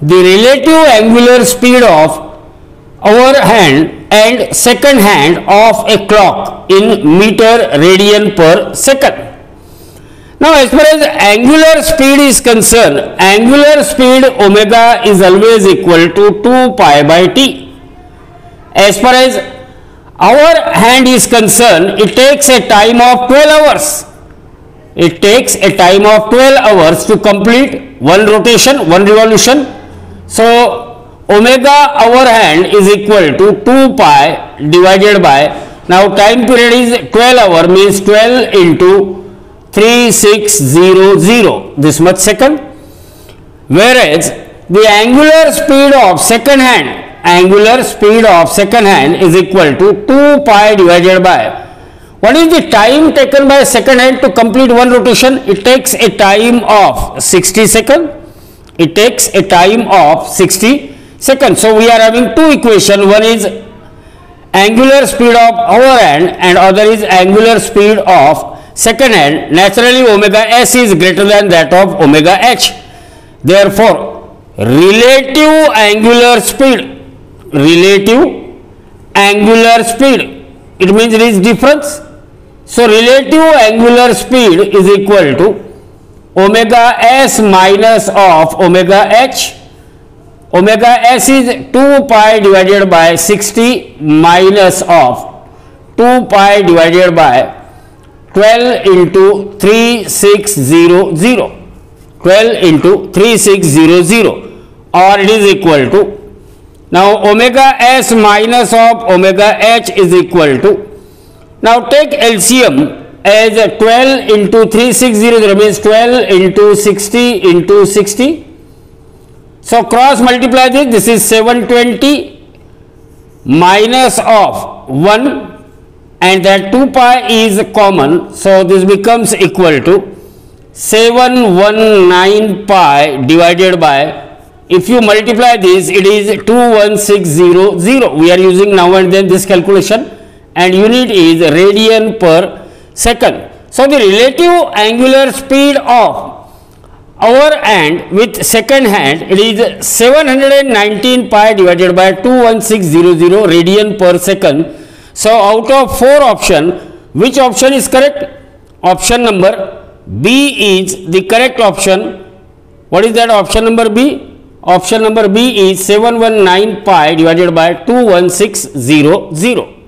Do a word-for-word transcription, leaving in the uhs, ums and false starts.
the relative angular speed of hour hand and second hand of a clock in meter radian per second. Now, as far as angular speed is concerned, angular speed omega is always equal to two pi by t. As far as hour hand is concerned, it takes a time of twelve hours. It takes a time of twelve hours to complete one rotation, one revolution. So, omega hour hand is equal to two pi divided by, now time period is twelve hour, means twelve into three six zero zero, this much second. Whereas, the angular speed of second hand, angular speed of second hand is equal to two pi divided by, what is the time taken by second hand to complete one rotation? It takes a time of sixty seconds. It takes a time of sixty seconds. So, we are having two equations. One is angular speed of hour hand and other is angular speed of second hand. Naturally, omega s is greater than that of omega h. Therefore, relative angular speed, relative angular speed, it means there is difference. So, relative angular speed is equal to omega s minus of omega h. Omega s is two pi divided by sixty minus of two pi divided by twelve into three six zero zero. twelve into three six zero zero, or it is equal to, now omega s minus of omega h is equal to, now take L C M as twelve into three six zero zero, means twelve into sixty into sixty. So, cross multiply this, this is seven twenty minus of one, and that two pi is common. So, this becomes equal to seven hundred nineteen pi divided by, if you multiply this, it is two one six zero zero. We are using now and then this calculation, and unit is radian per second. So, the relative angular speed of hour hand with second hand, it is seven hundred nineteen pi divided by two one six zero zero radian per second. So, out of four options, which option is correct? Option number B is the correct option. What is that option number B? Option number B is seven hundred nineteen pi divided by two one six zero zero.